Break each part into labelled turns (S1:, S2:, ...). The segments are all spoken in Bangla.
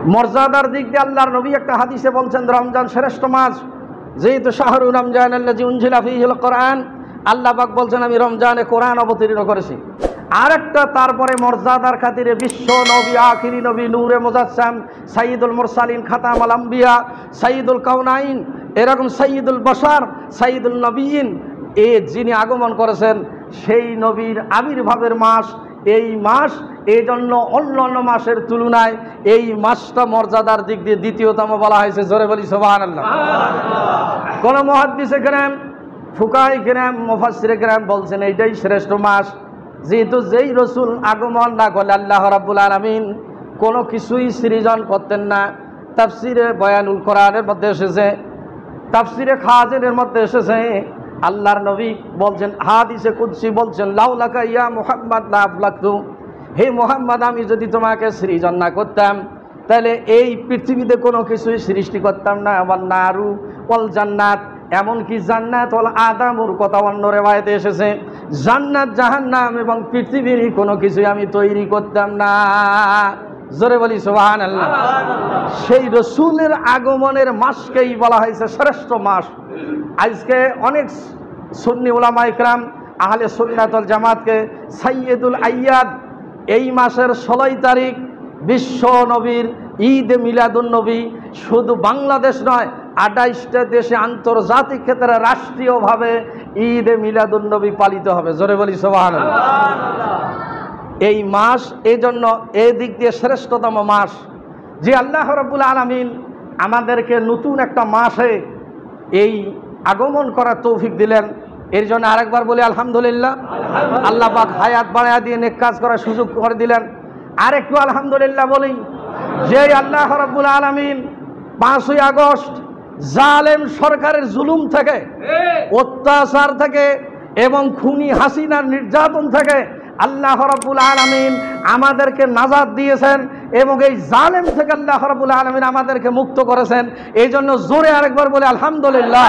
S1: মর্যাদার দিক দিয়ে আল্লাহর নবী একটা হাদিসে বলছেন রমজান শ্রেষ্ঠ মাস, যেহেতু শাহরুর রমজান আল্লাযী উনজিলা ফীহিল কোরআন, আল্লাহ পাক বলছেন আমি রমজানে কোরআন অবতীর্ণ করেছি। আরেকটা তারপরে মর্যাদার খাতিরে বিশ্ব নবী, আখিরি নবী, নূরে মুজাসসাম, সাইয়্যিদুল মুরসালিন, খাতামুল আম্বিয়া, সাইয়্যিদুল কাউনাইন, এরকম সাইয়্যিদুল বাশার, সাইয়্যিদুল নবিয়িন, যিনি আগমন করেছেন সেই নবীর আবির্ভাবের মাস এই মাস। এই জন্য অন্যান্য মাসের তুলনায় এই মাসটা মর্যাদার দিক দিয়ে দ্বিতীয়তম বলা হয়েছে। জোরে বলি সুবহানাল্লাহ। কোন মুহাদ্দিসে কেরাম, ফুকাহায়ে কেরাম, মুফাসসিরে কেরাম বলছেন এইটাই শ্রেষ্ঠ মাস, যেহেতু যেই রসুল আগমন না করলে আল্লাহ রাব্বুল আলামিন কোনো কিছুই সৃজন করতেন না। তাফসিরে বয়ানুল কোরআনের মধ্যে এসেছে, তাফসিরে খাজিনের মধ্যে এসেছে, আল্লাহর নবী বলছেন, হাদিসে কুদসি বলছেন, লাউলাকা ইয়া মুহাম্মদ লা আফলাকতু, হে মুহাম্মদ আমি যদি তোমাকে সৃজন না করতাম তাহলে এই পৃথিবীতে কোনো কিছুই সৃষ্টি করতাম না। ওয়াল নারু ওয়াল জান্নাত, এমনকি জান্নাত ওয়াল আদামুর কথা অন্য রিওয়ায়াতে এসেছে, জান্নাত জাহান্নাম এবং পৃথিবীর কোনো কিছুই আমি তৈরি করতাম না। জোরে বলি সুবহানাল্লাহ। সেই রসুলের আগমনের মাসকেই বলা হয়েছে শ্রেষ্ঠ মাস। আজকে অনেক সুন্নি উলামা ইকরাম আহলে সুন্নাত ওয়াল জামাতকে সাইয়্যিদুল আইয়াদ, এই মাসের 16 তারিখ বিশ্ব নবীর ঈদ মিলাদুন নবী, শুধু বাংলাদেশ নয় 28টা দেশে আন্তর্জাতিক ক্ষেত্রে রাষ্ট্রীয়ভাবে ঈদ মিলাদুন নবী পালিত হবে। জোরে বলি সুবহানাল্লাহ। এই মাস এই জন্য এই দিক দিয়ে শ্রেষ্ঠতম মাস, যে আল্লাহ রাব্বুল আলামিন আমাদেরকে নতুন একটা মাসে এই আগমন করার তৌফিক দিলেন। এর জন্য আরেকবার বলি আলহামদুলিল্লাহ। আল্লাহ পাক হায়াত বাড়ায়া দিয়ে নেক কাজ করার সুযোগ করে দিলেন। আরেকটু আলহামদুলিল্লাহ বলি, যে আল্লাহ রাব্বুল আলামিন 5ই আগস্ট জালেম সরকারের জুলুম থেকে, অত্যাচার থেকে এবং খুনি হাসিনার নির্যাতন থেকে আল্লাহ রাব্বুল আলামিন আমাদেরকে নাজাত দিয়েছেন এবং এই জালেম থেকে আল্লাহ রাব্বুল আলামিন আমাদেরকে মুক্ত করেছেন। এই জন্য জোরে আরেকবার বলে আলহামদুলিল্লাহ।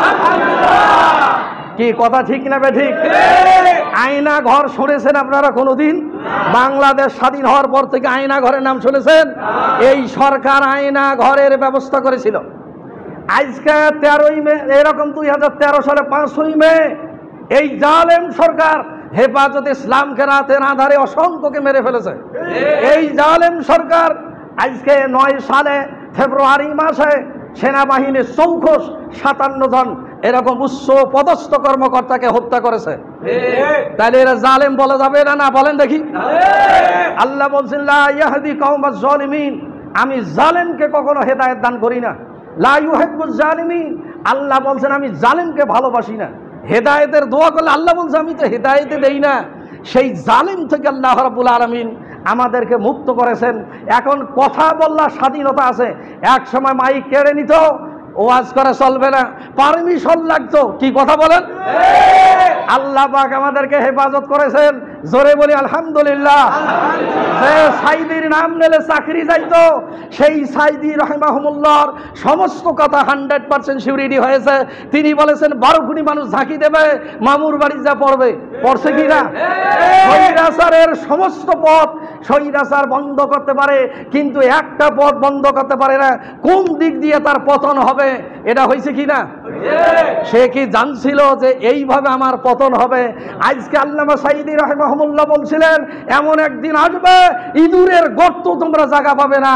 S1: কি কথা ঠিক না বেঠিক? আয়না ঘর শুনেছেন আপনারা কোনোদিন? বাংলাদেশ স্বাধীন হওয়ার পর থেকে আয়না ঘরের নাম শুনেছেন? এই সরকার আয়না ঘরের ব্যবস্থা করেছিল। আজকে 13ই মে, এরকম 2013 সালে 5ই মে এই জালেম সরকার হেফাজতে ইসলামকে রাতের আধারে অসংখ্যকে মেরে ফেলেছে। এই জালেম সরকার আজকে 9 সালে ফেব্রুয়ারি মাসে সেনাবাহিনীর 57 জন এরকম উচ্চ পদস্থ কর্মকর্তাকে হত্যা করেছে। তাহলে এরা জালেম বলা যাবে না? না বলেন দেখি। আল্লাহ বলছেন লা ইয়াহদি কওমাজ জালিমিন, আমি জালেমকে কখনো হেদায়েত দান করি না। লা ইউহিব্বুজ জালিমিন, আল্লাহ বলছেন আমি জালেমকে ভালোবাসি না। হেদায়েতের দোয়া করলে আল্লাহ বলছে আমি তো হেদায়েতে দেই না। সেই জালিম থেকে আল্লাহ রাব্বুল আলামিন আমাদেরকে মুক্ত করেছেন। এখন কথা বলার স্বাধীনতা আছে। এক সময় মাইক কেড়ে নিত, ওয়াজ করা চলবে না, পারমিশন লাগতো। কি কথা বলেন? আল্লাহ পাক আমাদেরকে হেফাজত করেছেন। জোরে বলি আলহামদুলিল্লাহ। যে সাইদির নাম নিলে চাকরি যাইতো, সেই সাইদি রাহিমাহুমুল্লাহর সমস্ত কথা 100% সিউরিটি হয়েছে। তিনি বলেছেন 12 কোটি মানুষ ঝাঁকি দেবে, মামুর বাড়ি যা পড়বে। পড়ছে কি না? স্বৈরাচারের সমস্ত পথ স্বৈরাচার বন্ধ করতে পারে, কিন্তু একটা পথ বন্ধ করতে পারে না, কোন দিক দিয়ে তার পতন হবে। এটা হয়েছে কি না? সে কি জানছিল যে এইভাবে আমার পতন হবে? আজকে আল্লামা সাইদি রাহিমাহুল্লাহ বলছিলেন এমন একদিন আসবে ইঁদুরের গর্ত তোমরা জায়গা পাবে না।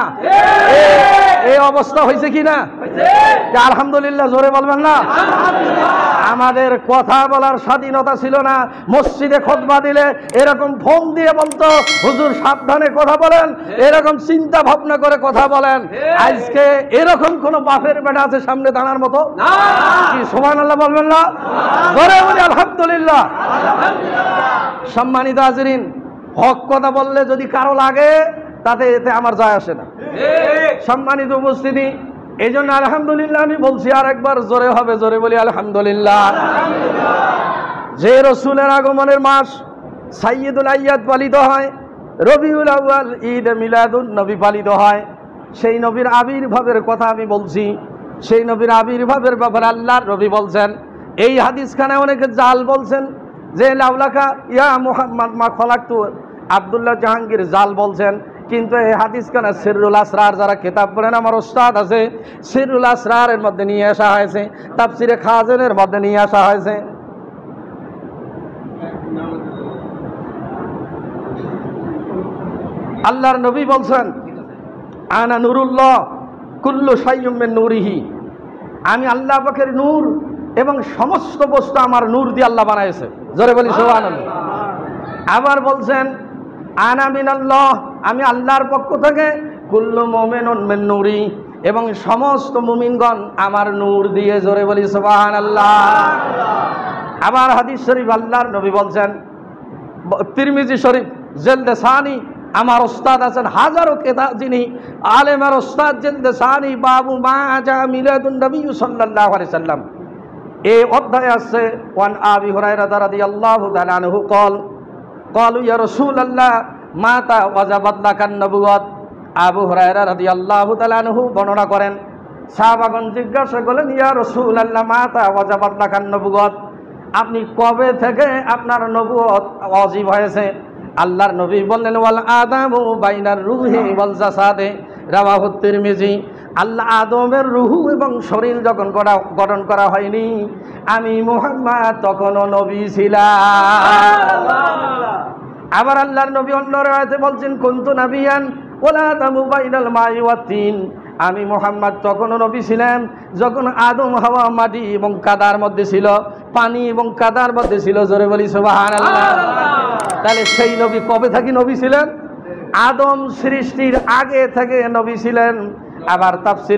S1: এই অবস্থা হয়েছে কি না? আলহামদুলিল্লাহ জোরে বলবেন না? আমাদের কথা বলার স্বাধীনতা ছিল না। মসজিদে খুতবা দিলে এরকম ফোন দিয়ে বলতো হুজুর সাবধানে কথা বলেন, এরকম চিন্তা ভাবনা করে কথা বলেন। আজকে এরকম কোন বাপের বেটা আছে সামনে দাঁড়ার মতো? কি সুবহানাল্লাহ বলবেন না? জোরে বলি আলহামদুলিল্লাহ। সম্মানিত হাজিরিন, হক কথা বললে যদি কারো লাগে তাতে এতে আমার যায় আসে না। সম্মানিত উপস্থিতি, এই জন্য আলহামদুলিল্লাহ আমি বলছি, আর একবার জোরে হবে, জোরে বলি আলহামদুলিল্লাহ। যে রসুলের আগমনের মাস সাইয়্যিদুল আইয়াদ পালিত হয়, রবিউল আউয়াল ঈদ মিলাদুন নবী পালিত হয়, সেই নবীর আবির্ভাবের কথা আমি বলছি। সেই নবীর আবির্ভাবের ব্যাপারে আল্লাহর নবী বলছেন, এই হাদিসখানে অনেকে জাল বলছেন যে লাউলাকা ইয়া মুহাম্মদ মা খলাকতু, আব্দুল্লাহ জাহাঙ্গীর জাল বলছেন কিন্তু এই হাদিস কেন সিররুল আসরার যারা কিতাব পড়েন আমার ওস্তাদ আছে, সিররুল আসরারের মধ্যে নিয়ে আসা হয়েছে, তাফসিরে খাজানের মধ্যে নিয়ে আসা হয়েছে। আল্লাহর নবী বলছেন আনা নুরুল্লাহ কুল্লু শাইউম মিন নূরিহি, আমি আল্লাহ পাকের নূর এবং সমস্ত বস্তু আমার নূর দিয়ে আল্লাহ বানাইছে। জোরে বলি সুবহানাল্লাহ। আবার বলছেন আনা মিনাল্লাহ, আমি আল্লাহর পক্ষ থেকে কুল্লু মুমিনুন মিন নূরি, এবং সমস্ত মুমিনগণ আমার নূর দিয়ে। জোরে বলি সুবহানাল্লাহ। আবার হাদিস শরীফ আল্লাহর নবী বলছেন, তিরমিজি শরীফ জেলদে সানি, আমার ওস্তাদ আছেন হাজারো কেতাব যিনি আলেমের ওস্তাদ, জেলদে সানি বাবু মা জা মিলাদুন নবী সাল্লাল্লাহু আলাইহি সাল্লাম। এই অধ্যায়ে আছে ওয়ান আবি হুরায়রা রাদিয়াল্লাহু তাআলা আনহু ক্বালু ইয়া রাসূলুল্লাহ মাতা ওয়াজাবাত লাকান নবুওয়াত। আবু হুরায়রা রাদিয়াল্লাহু তাআলা আনহু বর্ণনা করেন, সাহাবাগণ জিজ্ঞাসা করলেন ইয়া রাসূলুল্লাহ মাতা ওয়াজাবাত লাকান নবুওয়াত, আপনি কবে থেকে আপনার নবুয়ত ওয়াজিব হয়েছে? আল্লাহর নবী বললেন ওয়াল আদামু বাইনার রুহি ওয়াল জাসাদে, রাওয়াহু তিরমিজি। আল্লাহ আদমের রুহু এবং শরীর যখন গঠন করা হয়নি, আমি মুহাম্মদ তখনও নবী ছিলাম। আবার আল্লাহর নবী অন্য রাতে বলছেন কুনতু নাবিয়ান ওয়াল আদামু বাইনাল মাই ওয়াত তিন, আমি মুহাম্মদ তখনও নবী ছিলাম যখন আদম হাওয়া মাটি এবং কাদার মধ্যে ছিল, পানি এবং কাদার মধ্যে ছিল। জোরে বলি সুবহানাল্লাহ। তাহলে সেই নবী কবে থেকে নবী ছিলেন? আদম সৃষ্টির আগে থেকে নবী ছিলেন। আবার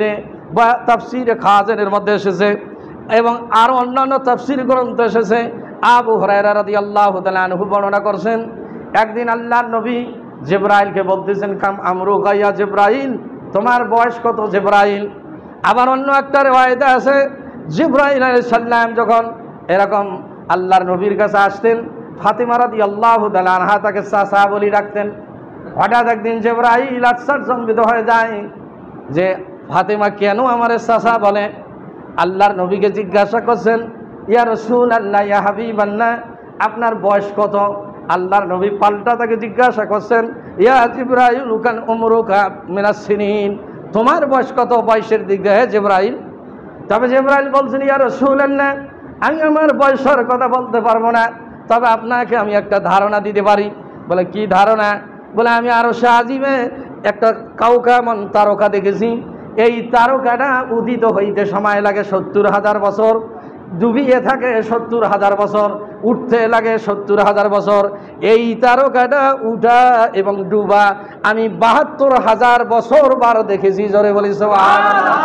S1: তাফসিরে খাজানের মধ্যে এসেছে এবং আরো অন্যান্য তাফসির গ্রন্থ এসেছে। আবু হুরায়রা রাদিয়াল্লাহু তাআলা আনহু বর্ণনা করছেন, একদিন আল্লাহর নবী জিবরাইলকে বলতেছেন কাম আমরুকা ইয়া জিবরাইল, তোমার বয়স কত জিবরাইল? আবার অন্য একটা রিওয়ায়েতে আছে জিবরাইল আলাইহিস সালাম যখন এরকম আল্লাহর নবীর কাছে আসতেন, ফাতিমা রাদিয়াল্লাহু তাআলা আনহা তাকে চাচা বলি ডাকতেন। হঠাৎ একদিন জিবরাইল আশ্চর্যজনক হয়ে যায় যে ফাতিমা কেন আমারে চাচা বলে? আল্লাহর নবীকে জিজ্ঞাসা করছেন ইয়া রাসূলুল্লাহ ইয়া হাবিবাল্লাহ, আপনার বয়স কত? আল্লাহর নবী পাল্টা তাকে জিজ্ঞাসা করছেন ইয়া জিবরাইল কান উমরুকা মিনাস সিনিন, তোমার বয়স কত বয়সের দিক দিয়ে জিবরাইল? তবে জিবরাইল বলছেন ইয়া রাসূলুল্লাহ, আমি আমার বয়সের কথা বলতে পারবো না, তবে আপনাকে আমি একটা ধারণা দিতে পারি। বলে কি ধারণা? বলে আমি আরশে আজিমে একটা কাউকামন তারকা দেখেছি, এই তারকাটা উদিত হইতে সময় লাগে ৭০,০০০ বছর, ডুবিয়ে থাকে ৭০,০০০ বছর, উঠতে লাগে ৭০,০০০ বছর। এই তারকাটা উঠা এবং ডুবা আমি ৭২,০০০ বছর বার দেখেছি। জোরে বলি সুবহানাল্লাহ।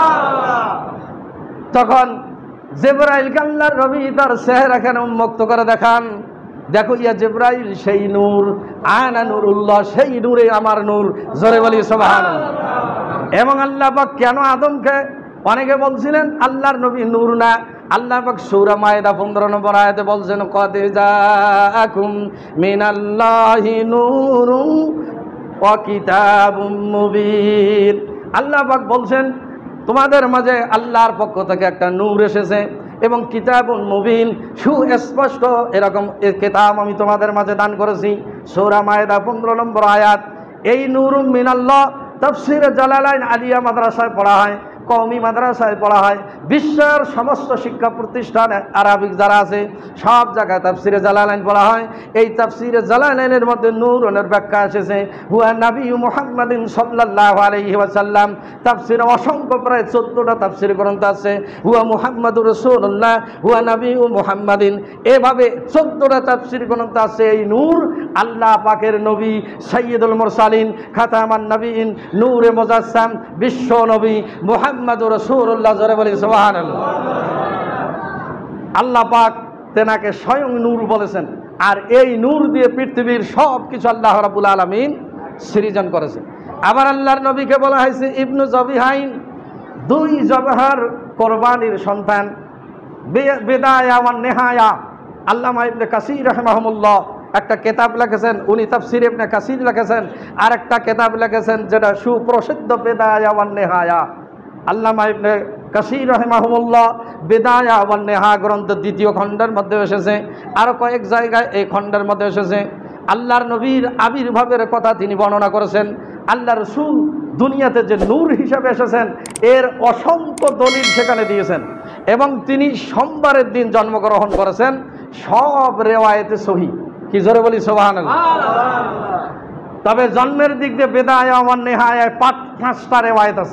S1: তখন জিবরাইল আল্লাহর নবী তার চেহারাখানে উন্মুক্ত করে দেখান, দেখো ইয়া জিবরাইল সেই নূর, আনা নূরুল্লাহ, সেই নূরে আমার নূর। জোরে বলি সুবহানাল্লাহ। এবং আল্লাহ পাক কেন আদমকে, অনেকে বলছিলেন আল্লাহর নবী নূর না, আল্লাহ পাক সূরা মায়েদা 15 নম্বর আয়াতে বলছেন কদ জাআকুম মিনাল্লাহি নূরুন ওয়া কিতাবুম মুবিন। আল্লাহ পাক বলছেন তোমাদের মাঝে আল্লাহর পক্ষ থেকে একটা নূর এসেছে এবং কিতাবুন মুবিন, সুস্পষ্ট এরকম কিতাব আমি তোমাদের মাঝে দান করেছি। সূরা মায়েদা 15 নম্বর আয়াত। এই নূরুম মিনাল্লাহ তাফসীরে জালালাইন আলিয়া মাদ্রাসায় পড়া হয়, কওমি মাদ্রাসায় পড়া হয়, বিশ্বের সমস্ত শিক্ষা প্রতিষ্ঠান আরবিক যারা আছে সব জায়গায় তাফসীরে জালালাইন পড়া হয়। এই তাফসীরে জালালাইনের মধ্যে নূরের ব্যাখ্যা এসেছে হুয়া নবী মুহাম্মাদিন সাল্লাল্লাহু আলাইহি ওয়াসাল্লাম। তাফসীরে অসংখ্য প্রায় 14টা তাফসীর গ্রন্থ আছে, হুয়া মুহাম্মাদুর রাসূলুল্লাহ, হুয়া নবী মুহাম্মাদিন, এভাবে 14টা তাফসীর গ্রন্থ আছে। এই নূর আল্লাহ পাকের নবী সাইয়্যিদুল মুরসালিন, খাতামান নবীন, নূরে মুজাসসাম, বিশ্ব নবী মুহাম্মাদুর রাসূলুল্লাহ। জোরে বলি সুবহানাল্লাহ। আল্লাহ পাক তেনাকে স্বয়ং নূর বলেছেন, আর এই নূর দিয়ে পৃথিবীর সব কিছু আল্লাহ রাব্বুল আলামিন সৃজন করেছেন। আবার আল্লাহর নবীকে বলা হয়েছে ইবনু জবিহাইন, 2 জবহার কোরবানির সন্তান। বিদায়া ওয়ান নিহায়া, আল্লামা ইবনে কাসির রাহিমাহুল্লাহ একটা কিতাব লিখেছেন, উনি তাফসীর ইবনে কাসির লিখেছেন, আর একটা কিতাব লিখেছেন যেটা সুপ্রসিদ্ধ বিদায়া ওয়ান নিহায়া। আল্লামা ইবনে কাসির রাহিমাহুল্লাহ বিদায়া ওয়ান নিহায়া গ্রন্থ 2য় খণ্ডের মধ্যে এসেছে, আরো কয়েক জায়গায় এই খণ্ডের মধ্যে এসেছে। আল্লাহর নবীর আবির্ভাবের কথা তিনি বর্ণনা করেছেন। আল্লাহ রসুল দুনিয়াতে যে নূর হিসাবে এসেছেন এর অসংখ্য দলিল সেখানে দিয়েছেন। এবং তিনি সোমবারের দিন জন্মগ্রহণ করেছেন, সব রেওয়ায়েতে সহি। কি জোরে বলি সুবহানাল্লাহ। তবে জন্মের দিক দিয়ে বেদায়া ওয়া নেহায়ায় 5টা রেওয়ায়েত আছে।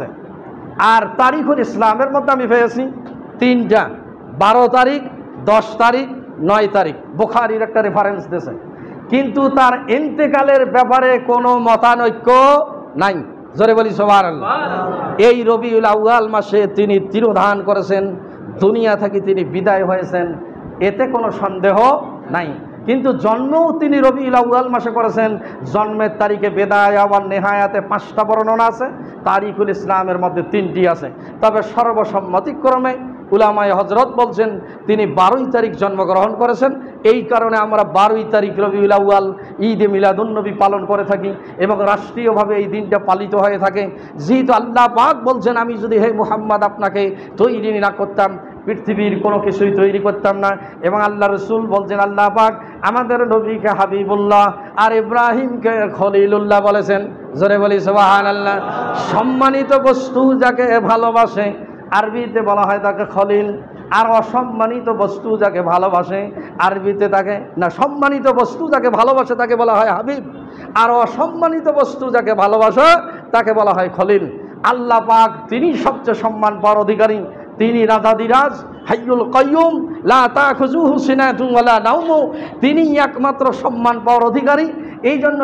S1: আর তারিখুল ইসলামের মধ্যে আমি পেয়েছি 3টা, 12 তারিখ, 10 তারিখ, 9 তারিখ। বুখারীর একটা রেফারেন্স দিয়েছে, কিন্তু তার ইন্তেকালের ব্যাপারে কোনো মতানৈক্য নাই। জোরে বলি সুবহানাল্লাহ। এই রবিউল আউয়াল মাসে তিনি তিরোধান করেছেন, দুনিয়া থেকে তিনি বিদায় হয়েছেন, এতে কোনো সন্দেহ নাই। কিন্তু জন্মও তিনি রবিউল আউয়াল মাসে করেছেন। জন্মের তারিখে বেদায়া ওয়া নেহায়াতে 5টা বর্ণনা আছে, তারিখুল ইসলামের মধ্যে 3টি আছে। তবে সর্বসম্মতিক্রমে উলামায়ে হযরত বলছেন তিনি 12 তারিখ জন্মগ্রহণ করেছেন। এই কারণে আমরা 12 তারিখ রবিউল আউয়াল ঈদে মিলাদুন্নবী পালন করে থাকি এবং রাষ্ট্রীয়ভাবে এই দিনটা পালিত হয়ে থাকে। যেহেতু আল্লাহ পাক বলছেন, আমি যদি হে মুহাম্মদ আপনাকে তৈরি না করতাম, পৃথিবীর কোনো কিছুই তৈরি করতাম না। এবং আল্লাহ রসুল বলছেন, আল্লাহ পাক আমাদের নবীকে হাবিবুল্লাহ আর ইব্রাহিমকে খলিলুল্লাহ বলেছেন। জোরে বলি সুবহানাল্লাহ। সম্মানিত বস্তু যাকে ভালোবাসে আরবিতে বলা হয় তাকে খলিল, আর অসম্মানিত বস্তু যাকে ভালোবাসে আরবিতে তাকে না, সম্মানিত বস্তু যাকে ভালোবাসে তাকে বলা হয় হাবিব, আর অসম্মানিত বস্তু যাকে ভালোবাসে তাকে বলা হয় খলিল। আল্লাহ পাক তিনি সবচেয়ে সম্মান পাওয়ার অধিকারী, তিনি রাজাদিরাজ, হাইয়ুল কাইয়ুম, লা তাখুযুহু সিনাতুন ওয়ালা নাওমু, তিনি একমাত্র সম্মান পাওয়ার অধিকারী। এই জন্য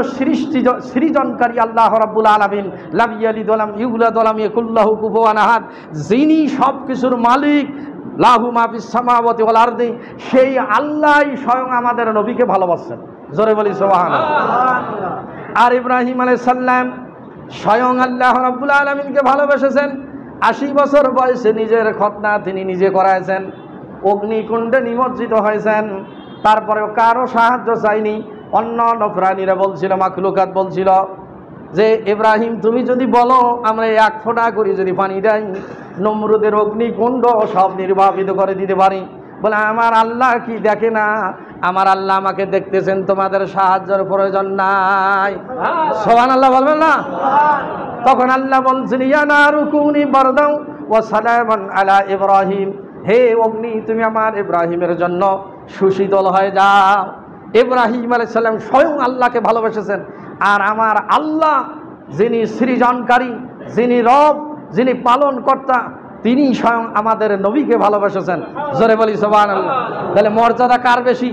S1: সৃজনকারী আল্লাহ রাব্বুল আলামিন লাম ইয়ালিদ ওয়া লাম ইউলাদ ওয়া লাম ইয়াকুল লাহু কুফুয়ান আহাদ, যিনি সব কিছুর মালিক, লাহু মা ফিস সামাওয়াতি ওয়াল আরদি, সেই আল্লাহই স্বয়ং আমাদের নবীকে ভালোবাসেন। জোরে বলি সুবহানাল্লাহ। আর ইব্রাহিম আলাইহিস সালাম স্বয়ং আল্লাহ রাব্বুল আলামিনকে ভালোবেসেছেন। 80 বছর বয়সে নিজের খতনা তিনি নিজে করাইছেন, অগ্নিকুণ্ডে নিমজ্জিত হয়েছেন, তারপরেও কারো সাহায্য চাইনি। অন্য প্রাণীরা বলছিল, মাখলুকাত বলছিল যে ইব্রাহিম তুমি যদি বলো আমরা 1 ফোঁটা করে যদি পানি দেই, নমরুদের অগ্নিকুণ্ড সব নির্বাপিত করে দিতে পারি। বলে আমার আল্লাহ কি দেখে না? আমার আল্লাহ আমাকে দেখতেছেন, তোমাদের সাহায্যের প্রয়োজন নাই। সুবহানাল্লাহ বলবেন না? তখন আল্লাহ বলছেন, ইয়া নারু কুনি বারদাও ওয়া সালামান আলা ইব্রাহিম, হে অগ্নি তুমি আমার ইব্রাহিমের জন্য সুশীতল হয়ে যাও। ইব্রাহিম আলাইহিস সালাম স্বয়ং আল্লাহকে ভালোবেসেছেন। আর আমার আল্লাহ যিনি সৃজনকারী, যিনি রব, যিনি পালনকর্তা, তিনি স্বয়ং আমাদের নবীকে ভালোবেসেছেন। জোরে বলি সুবহানাল্লাহ। তাহলে মর্যাদা কার বেশি?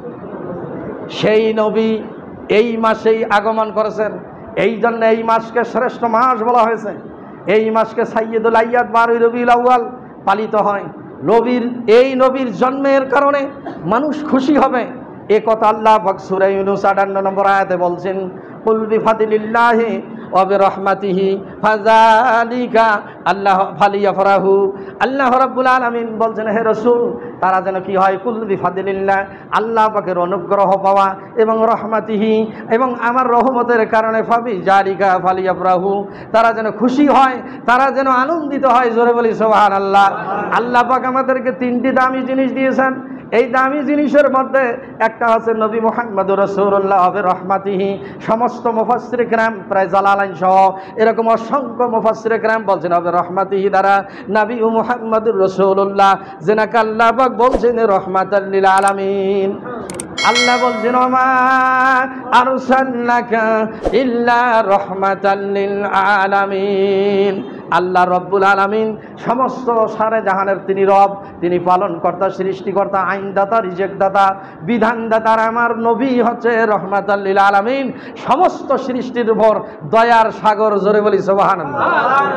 S1: সেই নবী এই মাসেই আগমন করেছেন। এই জন্য এই মাসকে শ্রেষ্ঠ মাস বলা হয়েছে। এই মাসকে সাইয়্যিদুল আইয়াদ 12 রবিউল আউয়াল পালিত হয়। এই নবীর জন্মের কারণে মানুষ খুশি হবে, এ কথা আল্লাহ পাক সূরা ইউনূস 58 নম্বর আয়াতে বলছেন, কুল বিফাদিলিল্লাহি ওয়া বিরহমাতিহি ফাযালিকা আল্লাহ ফালিয়াফরাহু। আল্লাহ রাব্বুল আলামিন বলছেন, হে রাসূল তারা যেন কি হয়? কুল বিফাদিলিল্লাহ, আল্লাহ পাকের অনুগ্রহ পাওয়া, এবং রহমাতিহি, এবং আমার রহমতের কারণে ফাবিযালিকা ফালিয়াফরাহু, তারা যেন খুশি হয়, তারা যেন আনন্দিত হয়। জোরে বলি সুবহানাল্লাহ। আল্লাহ পাক আমাদেরকে 3টি দামি জিনিস দিয়েছেন। এই দামি জিনিসের মধ্যে একটা হচ্ছে নবী মুহাম্মদুর রাসূলুল্লাহ বিরহমাতিহি। সমস্ত মুফাসসিরে কেরাম প্রায় জালালাইন সহ এরকম অসংখ্য মুফাসসিরে কেরাম বলছেন বিরহমাতিহি দ্বারা নবী মুহাম্মদুর রাসূলুল্লাহ যেনাকে আল্লাহ পাক বলছেন রহমাতাল লিল আলামিন। আল্লাহ বলছেন, ওমা আরসালনাকা ইল্লা রাহমাতাল লিল আলামিন। আল্লাহ রব্বুল আলামিন সমস্ত সারে জাহানের তিনি রব, তিনি পালনকর্তা, সৃষ্টিকর্তা, আইনদাতা, রিজেক্টদাতা, বিধানদাতার আমার নবী হচ্ছে রহমাতাল লিল আলামিন, সমস্ত সৃষ্টির উপর দয়ার সাগর। জোরে বলি সুবহানাল্লাহ।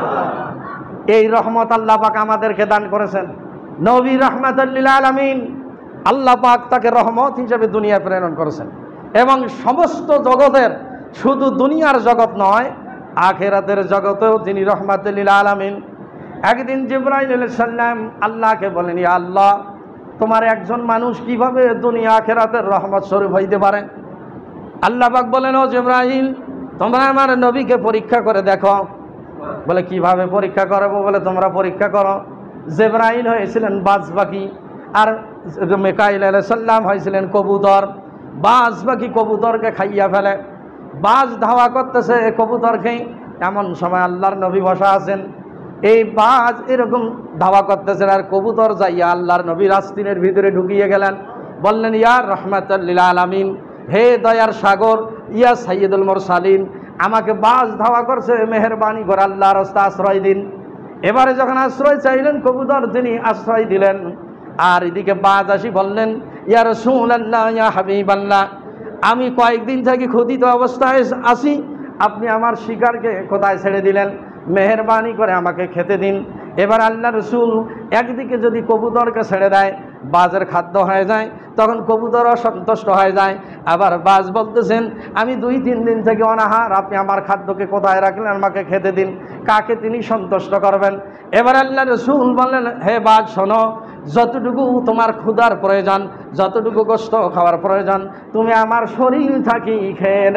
S1: এই রহমত আল্লাহ পাক আমাদেরকে দান করেছেন। নবী রহমাতাল লিল আলামিন, আল্লাহ পাক তাকে রহমত হিসেবে দুনিয়া প্রেরণ করেছেন। এবং সমস্ত জগতের, শুধু দুনিয়ার জগৎ নয়, আখিরাতের জগতেও তিনি রহমাতুল লিল আলামিন। একদিন জিবরাইল আলাইহিস সালাম আল্লাহকে বলেন, ইয়া আল্লাহ তোমার একজন মানুষ কিভাবে দুনিয়া আখিরাতের রহমত স্বরূপ হইতে পারে? আল্লাহ পাক বলেন, ও জিবরাইল তোমরা আমার নবীকে পরীক্ষা করে দেখো। বলে কিভাবে পরীক্ষা করবো? বলে তোমরা পরীক্ষা করো। জিবরাইল হয়েছিলেন বাজ পাখি, আর মিকাইল আলাইহিস সালাম হয়েছিলেন কবুতর। বাজ পাখি কবুতরকে খাইয়া ফেলে, বাজ ধাওয়া করতেছে কবুতরকে। এমন সময় আল্লাহর নবী বসা আছেন, এই বাজ এরকম ধাওয়া করতেছেন, আর কবুতর যাইয়া আল্লাহর নবীর আস্তিনের ভিতরে ঢুকিয়ে গেলেন। বললেন, ইয়া রাহমাতাল লিল আলামিন, হে দয়ার সাগর, ইয়া সাইয়্যিদুল মুরসালিন, আমাকে বাজ ধাওয়া করছে, মেহেরবানি করে আল্লাহর রাস্তা আশ্রয় দিন। এবারে যখন আশ্রয় চাইলেন কবুতর, তিনি আশ্রয় দিলেন। আর এদিকে বাজ আসি বললেন, ইয়া রাসূলুল্লাহ, ইয়া হাবিবাল্লাহ, আমি কয়েকদিন থেকে ক্ষুধিত অবস্থায় আসি, আপনি আমার শিকারকে কোথায় ছেড়ে দিলেন? মেহেরবানি করে আমাকে খেতে দিন। এবার আল্লাহ রসুল একদিকে যদি কবুতরকে ছেড়ে দেয়, বাজের খাদ্য হয়ে যায়, তখন কবুতরও সন্তুষ্ট হয়ে যায়। আবার বাজ বলতেছেন, আমি 2-3 দিন থেকে অনাহার, আপনি আমার খাদ্যকে কোথায় রাখলেন? আমাকে খেতে দিন। কাকে তিনি সন্তুষ্ট করবেন? এবার আল্লাহ রসুল বললেন, হে বাজ শোনো, যতটুকু তোমার ক্ষুধার প্রয়োজন, যতটুকু গোশত খাওয়ার প্রয়োজন, তুমি আমার শরীর থাকি খেয়ে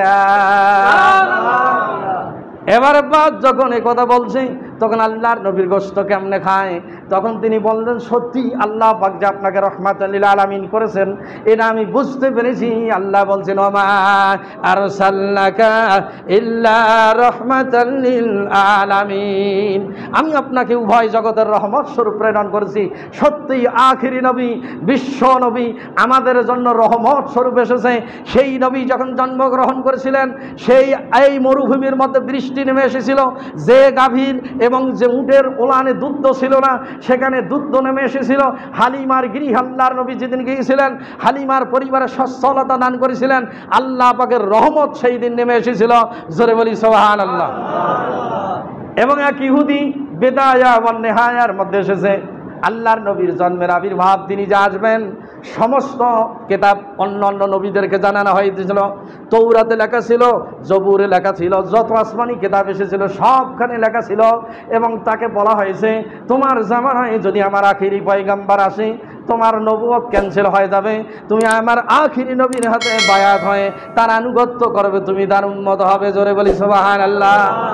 S1: নাও। এবারে বাদ যখন এ কথা বলছে, তখন আল্লাহর নবীর গোশত কেমনে খায়? তখন তিনি বললেন, সত্যি আল্লাহ পাক যে আপনাকে রহমাতুল লিল আলামিন করেছেন, এটা আমি বুঝতে পেরেছি। আল্লাহ বলছেন, ওমা আরসালনাকা ইল্লা রাহমাতাল লিল আলামিন, আমি আপনাকে উভয় জগতের রহমত স্বরূপ প্রেরণ করেছি। সত্যি আখিরি নবী, বিশ্ব নবী আমাদের জন্য রহমত স্বরূপ এসেছে। সেই নবী যখন জন্মগ্রহণ করেছিলেন, এই মরুভূমির মধ্যে বৃষ্টি নেমে এসেছিল, যে গাভীর এবং যে উটের ওলানে দুধ ছিল না, সেখানে দুধ নেমে এসেছিল। হালিমার গৃহে আল্লাহর নবী যেদিন গিয়েছিলেন, হালিমার পরিবারে সচ্ছলতা দান করেছিলেন। আল্লাহ পাকের রহমত সেই দিন নেমে এসেছিল। জোরে বলি সুবহানাল্লাহ। এবং এক ইহুদি বেদায়া ওয়ান নেহায়ার মধ্যে এসেছে, আল্লাহর নবীর জন্মের আবির্ভাব, তিনি যে আসবেন, সমস্ত কিতাব অন্য অন্য নবীদেরকে জানানো হয়েছিল। তৌরাতে লেখা ছিল, জবুরে লেখা ছিল, যত আসমানি কিতাব এসেছিল সবখানে লেখা ছিল। এবং তাকে বলা হয়েছে, তোমার জামানায় যদি আমার আখিরি পয়গাম্বার আসে, তোমার নবুয়ত ক্যান্সেল হয়ে যাবে, তুমি আমার আখিরি নবীর হাতে বায়াত হয়ে তার আনুগত্য করবে, তুমি তার উম্মত হবে। জোরে বলি সুবহানাল্লাহ।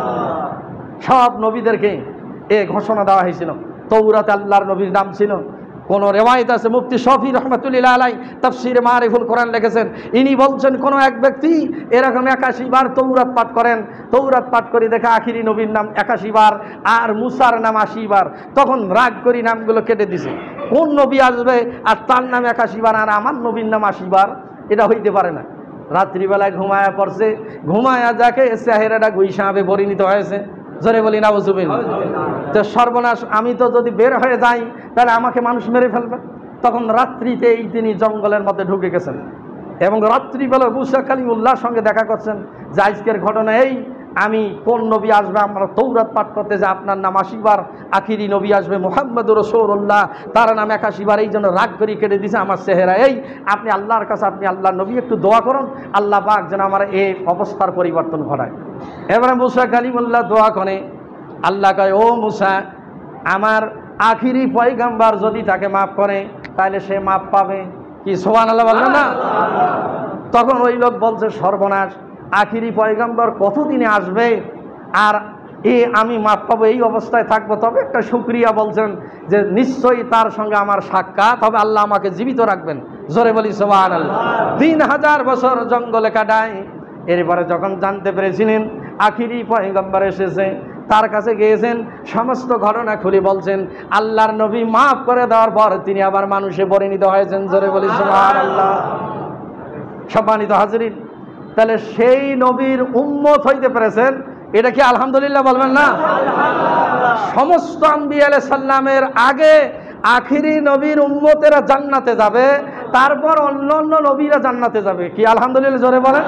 S1: সব নবীদেরকে এ ঘোষণা দেওয়া হয়েছিল। তৌরাতে আল্লাহর নবীর নাম ছিল। কোন রেওয়ায়েত আছে, মুফতি শফি রহমাতুল্লাহ আলাইহি তাফসীরে মারিফুল কোরআন লিখেছেন, ইনি বলছেন, কোন এক ব্যক্তি এরকম 81 বার তৌরাত পাঠ করেন, তৌরাত পাঠ করে দেখে আখিরি নবীর নাম 81 বার আর মুসার নাম 80 বার, তখন রাগ করে নামগুলো কেটে দিছে। কোন নবী আসবে আর তার নাম 81 বার আর আমার নবীর নাম 80 বার? এটা হইতে পারে না। রাত্রিবেলায় ঘুমায়া পড়ছে, ঘুমায়া যাকে চেহারাটা গুইসাবে পরিণত হয়েছে। জোরে বলি নাউজুবিল্লাহ। তো সর্বনাশ, আমি তো যদি বের হয়ে যাই তাহলে আমাকে মানুষ মেরে ফেলবে। তখন রাত্রিতেই তিনি জঙ্গলের মধ্যে ঢুকে গেছেন এবং রাত্রিবেলা মুসা কালিমুল্লাহর সঙ্গে দেখা করছেন যে আজকের ঘটনা এই, আমি কোন নবী আসবে, আমরা তৌরাত পাঠ করতে যে আপনার নাম 80 বার, আখিরি নবী আসবে মুহাম্মদুর রাসূলুল্লাহ, তার নাম 81 বার, এই জন্য রাগ করে কেটে দিছে আমার চেহারা এই। আপনি আল্লাহর কাছে, আপনি আল্লাহর নবী একটু দোয়া করুন, আল্লাহ পাক যেন আমার এই অবস্থার পরিবর্তন ঘটায়। এবারে মুসা কালিমুল্লাহ দোয়া করে, আল্লাহ কয়, ও মুসা, আমার আখিরি পয়গাম্বার যদি তাকে মাফ করে তাহলে সে মাফ পাবে। কি সুবহানাল্লাহ বললেন না? তখন ওই লোক বলছে, সর্বনাশ, আখিরি পয়গাম্বর কতদিনে আসবে আর আমি মাফ পাবো, এই অবস্থায় থাকবো? তবে একটা শুকরিয়া বলছেন যে নিশ্চয়ই তার সঙ্গে আমার সাক্ষাৎ হবে, আল্লাহ আমাকে জীবিত রাখবেন। জোরে বলি সুবহানাল্লাহ। 3000 বছর জঙ্গলে কাটায়। এরপরে যখন জানতে পেরেছিলেন আখিরি পয়গম্বর এসেছে, তার কাছে গিয়েছেন, সমস্ত ঘটনা খুলে বলছেন। আল্লাহর নবী মাফ করে দেওয়ার পর তিনি আবার মানুষে পরিণত হয়েছেন। জোরে বলি সুবহানাল্লাহ। সম্মানিত হাজিরিন, তাহলে সেই নবীর উম্মত হইতে পেরেছেন, এটা কি আলহামদুলিল্লাহ বলবেন না? সমস্ত আম্বিয়া আলাইহিস সালামের আগে আখিরি নবীর উম্মতেরা জান্নাতে যাবে, তারপর অন্য অন্য নবীরা জান্নাতে যাবে। কি আলহামদুলিল্লাহ জোরে বলেন।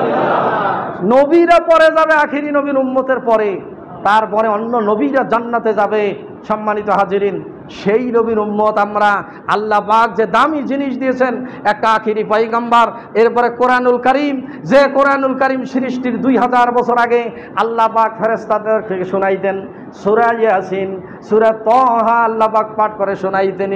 S1: নবীরা পরে যাবে, আখিরি নবীর উম্মতের পরে, তারপরে অন্য নবীরা জান্নাতে যাবে। সম্মানিত হাজিরিন, সেই নবীর উম্মত আমরা। আল্লাহ পাক যে দামি জিনিস দিয়েছেন, একটা আখিরি পয়গম্বর, এরপরে কোরআনুল কারীম, যে কোরআনুল কারীম সৃষ্টির 2000 বছর আগে আল্লাহ পাক ফেরেশতাদেরকে শোনাইতেন। সূরা ইয়াসিন, সূরা তাহা আল্লাহ পাক পাঠ করে শোনাইতেন,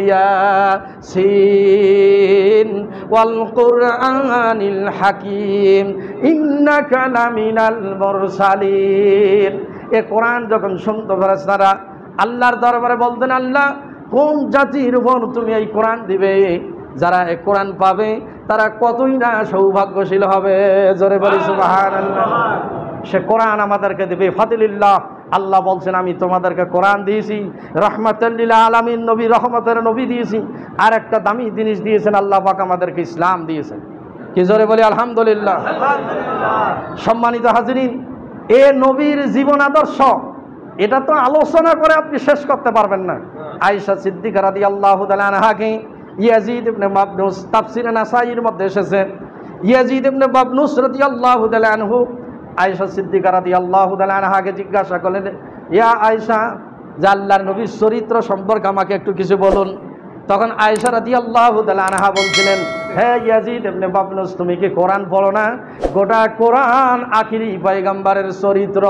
S1: ইয়াসিন ওয়াল কুরআনিল হাকীম ইন্নাকা লামিনাল মুরসালিন। এ কোরআন যখন শুনতো ফেরেশতারা আল্লাহর দরবারে বলতেন, আল্লাহ কোন জাতির উপর তুমি এই কোরআন দিবে? যারা এই কোরআন পাবে তারা কতই না সৌভাগ্যশীল হবে। জোরে বলি সুবহানাল্লাহ। সে কোরআন আমাদেরকে দেবে ফাদিলিল্লাহ। আল্লাহ বলছেন আমি তোমাদেরকে কোরআন দিয়েছি, রাহমাতাল লিল আলামিন, নবী রহমতের নবী দিয়েছি, আর একটা দামি জিনিস দিয়েছেন আল্লাহ পাক আমাদেরকে, ইসলাম দিয়েছেন। কি জোরে বলি আলহামদুলিল্লাহ। সম্মানিত হাজিরিন, এ নবীর জীবন আদর্শ, এটা তো আলোচনা করে আপনি শেষ করতে পারবেন না। আয়েশা সিদ্দিকা রাদিয়াল্লাহু তাআলা আনহাকে ইয়াজিদ ইবনে বাবনুস, তাফসিরে নাসাইর মধ্যে এসেছে, ইয়াজিদ ইবনে বাবনুস রাদিয়াল্লাহু তাআলা আনহু আয়েশা সিদ্দিকা রাদিয়াল্লাহু তাআলা আনহাকে জিজ্ঞাসা করলেন, ইয়া আয়েশা, যে আল্লাহর নবীর চরিত্র সম্পর্কে আমাকে একটু কিছু বলুন। তখন আয়েশা রাদিয়াল্লাহু তাআলা আনহা বলছিলেন, হে ইয়াজিদ ইবনে বাবনুস, তুমি কি কোরআন পড়ো না? গোটা কোরআন আখিরি পয়গম্বরের চরিত্র।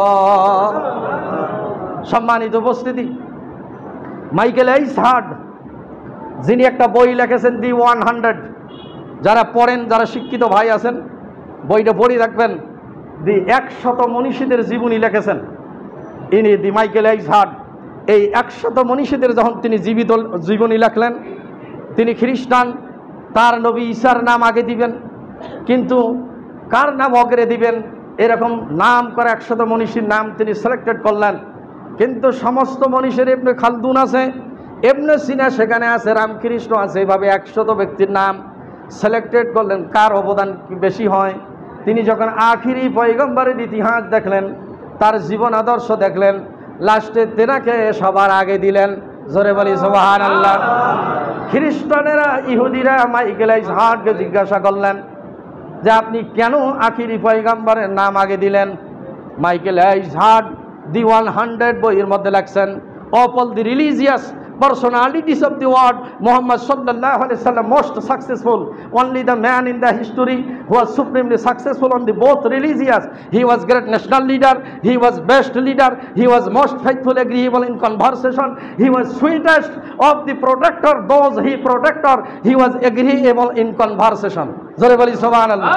S1: সম্মানিত উপস্থিতি, মাইকেল এইচ হার্ড, যিনি একটা বই লিখেছেন দি 100, যারা পড়েন, যারা শিক্ষিত ভাই আছেন, বইটা পড়ে রাখবেন। দি 100 মনীষীদের জীবনী লিখেছেন ইনি, দি মাইকেল এইচ হার্ড। এই 100 মনীষীদের যখন তিনি জীবিত জীবনী লেখলেন, তিনি খ্রিস্টান, তার নবী ঈসার নাম আগে দিবেন, কিন্তু কার নাম অগ্রে দিবেন এরকম নাম করে 100 মনীষীর নাম তিনি সিলেক্টেড করলেন। কিন্তু সমস্ত মনীষীর ইবনে খালদুন আছে, ইবনে সিনা সেখানে আছে, রামকৃষ্ণ আছে, এভাবে 100 ব্যক্তির নাম সিলেক্টেড করলেন। কার অবদান বেশি হয়? তিনি যখন আখিরি পয়গম্বরের ইতিহাস দেখলেন, তার জীবন আদর্শ দেখলেন, লাস্টে তেনাকে সবার আগে দিলেন। জোরে বলি সুবহানাল্লাহ। খ্রিস্টানেরা, ইহুদিরা মাইকেল এইচ হার্ডকে জিজ্ঞাসা করলেন যে আপনি কেন আখিরি পয়গম্বরের নাম আগে দিলেন? মাইকেল এইচ হার্ড দি 100 বইয়ের মধ্যে লেখছেন, of all the religious personalities of the world, Muhammad sallallahu alaihi wasallam most successful, only the man in the history who was supremely successful on the both religious. He was great national leader, he was best leader, he was most faithful, agreeable in conversation, he was sweetest of the protector, those he protector, he was agreeable in conversation. জোরে বলি সুবহানাল্লাহ।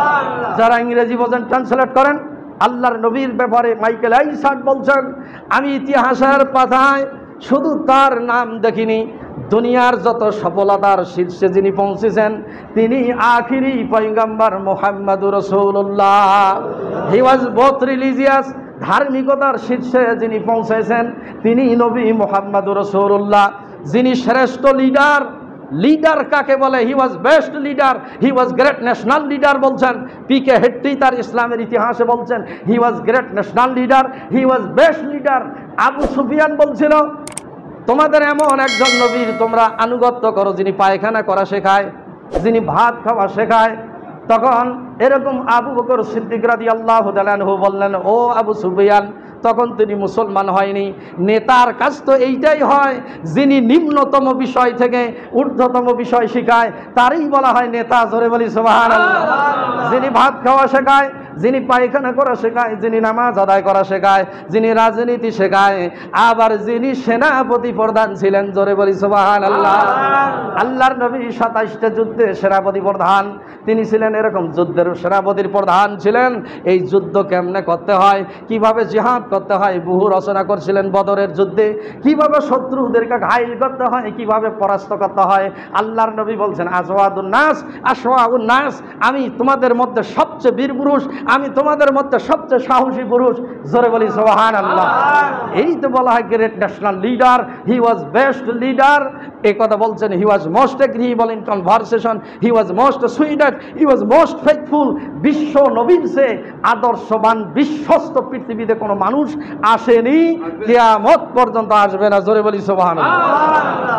S1: যারা ইংরেজি বোঝেন ট্রান্সলেট করেন। আল্লাহর নবীর ব্যাপারে মাইকেল এইচ হার্ড বলছেন, আমি ইতিহাসের পাতায় শুধু তার নাম দেখিনি, দুনিয়ার যত সফলতার শীর্ষে যিনি পৌঁছেছেন তিনি আখিরি পয়গম্বর মুহাম্মদুর রাসূলুল্লাহ। হি ওয়াজ বোথ রিলিজিয়াস, ধার্মিকতার শীর্ষে যিনি পৌঁছেছেন তিনি নবী মুহাম্মদুর রাসূলুল্লাহ। যিনি শ্রেষ্ঠ লিডার, লিডার কাকে বলে? He was best leader, he was great national leader বলছেন। পিকে হেট্টি তার ইসলামের ইতিহাসে বলছেন he was great national leader, he was best leader. Abu Sufyan বলছিল তোমাদের এমন একজন নবীর তোমরা আনুগত্য করো যিনি পায়খানা করা শেখায়, যিনি ভাত খাওয়া শেখায়। তখন এরকম আবু বকর সিদ্দিক রাদিয়াল্লাহু তাআলা আনহু বললেন, ও আবু সুফিয়ান, তখন তিনি মুসলমান হয়নি। নেতার কাজ তো এইটাই হয়, যিনি নিম্নতম বিষয় থেকে ঊর্ধ্বতম বিষয় শেখায় তারই বলা হয় নেতা। জোরে বলি সুবহানাল্লাহ। যিনি ভাত খাওয়া শেখায়, যিনি পায়খানা করা শেখায়, যিনি নামাজ আদায় করা শেখায়, যিনি রাজনীতি শেখায়, আবার যিনি সেনাপতি প্রধান ছিলেন। জোরে বলি সুবহানাল্লাহ। আল্লাহর নবী 27টা যুদ্ধে সেনাপতি প্রধান তিনি ছিলেন, এরকম যুদ্ধের সেনাপতির প্রধান ছিলেন। এই যুদ্ধ কেমনে করতে হয়, কিভাবে জিহাদ করতে হয় বহু রচনা করছিলেন। বদরের যুদ্ধে কিভাবে শত্রুদেরকে ঘায়েল করতে হয়, কিভাবে পরাস্ত করতে হয়। আল্লাহর নবী বলছেন আজওয়াদুন নাস আশওয়াউন নাস, আমি তোমাদের মধ্যে সবচেয়ে বীর পুরুষ, আমি তোমাদের মধ্যে সবচেয়ে সাহসী পুরুষ। জোরে বলি সুবহানাল্লাহ। এই তো বলা হয় great national leader, he was best leader. এই কথা বলছেন he was most agreeable in conversation, he was most suited, he was most faithful. বিশ্ব নবীর সে আদর্শবান বিশ্বস্ত পৃথিবীতে কোনো মানুষ আসেনি, কিয়ামত পর্যন্ত আসবে না। জোরে বলি সুবহানাল্লাহ।